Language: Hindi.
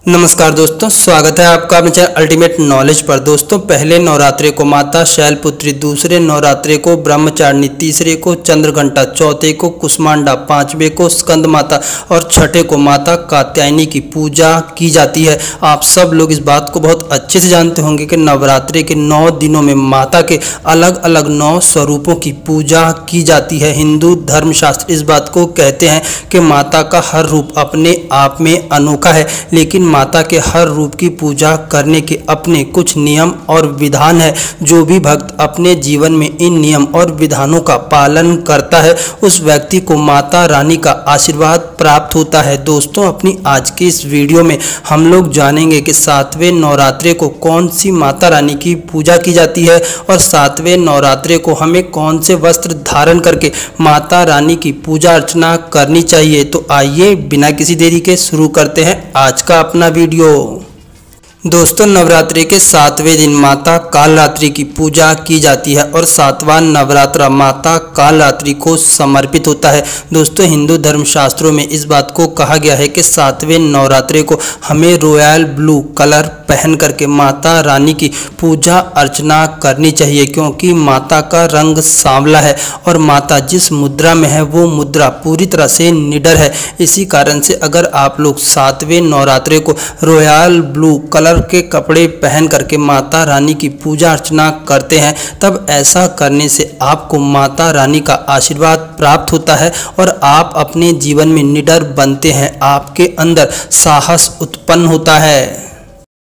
नमस्कार दोस्तों, स्वागत है आपका अपने चैनल अल्टीमेट नॉलेज पर। दोस्तों, पहले नवरात्रे को माता शैलपुत्री, दूसरे नवरात्रे को ब्रह्मचारिणी, तीसरे को चंद्रघंटा, चौथे को कुष्मांडा, पांचवें को स्कंद माता और छठे को माता कात्यायनी की पूजा की जाती है। आप सब लोग इस बात को बहुत अच्छे से जानते होंगे कि नवरात्रे के 9 दिनों में माता के अलग अलग 9 स्वरूपों की पूजा की जाती है। हिंदू धर्मशास्त्र इस बात को कहते हैं कि माता का हर रूप अपने आप में अनोखा है, लेकिन माता के हर रूप की पूजा करने के अपने कुछ नियम और विधान है। जो भी भक्त अपने जीवन में इन नियम और विधानों का पालन करता है, उस व्यक्ति को माता रानी का आशीर्वाद प्राप्त होता है। दोस्तों, अपनी आज की इस वीडियो में हम लोग जानेंगे कि 7वें नवरात्रे को कौन सी माता रानी की पूजा की जाती है और 7वें नवरात्रे को हमें कौन से वस्त्र धारण करके माता रानी की पूजा अर्चना करनी चाहिए। तो आइए बिना किसी देरी के शुरू करते हैं आज का अपना वीडियो। दोस्तों, नवरात्रि के 7वें दिन माता कालरात्रि की पूजा की जाती है और 7वां नवरात्रा माता कालरात्रि को समर्पित होता है। दोस्तों, हिंदू धर्मशास्त्रों में इस बात को कहा गया है कि 7वें नवरात्रे को हमें रॉयल ब्लू कलर पहन करके माता रानी की पूजा अर्चना करनी चाहिए, क्योंकि माता का रंग सांवला है और माता जिस मुद्रा में है वो मुद्रा पूरी तरह से निडर है। इसी कारण से अगर आप लोग 7वें नवरात्रे को रॉयल ब्लू कलर के कपड़े पहन करके माता रानी की पूजा अर्चना करते हैं, तब ऐसा करने से आपको माता रानी का आशीर्वाद प्राप्त होता है और आप अपने जीवन में निडर बनते हैं। आपके अंदर साहस उत्पन्न होता है।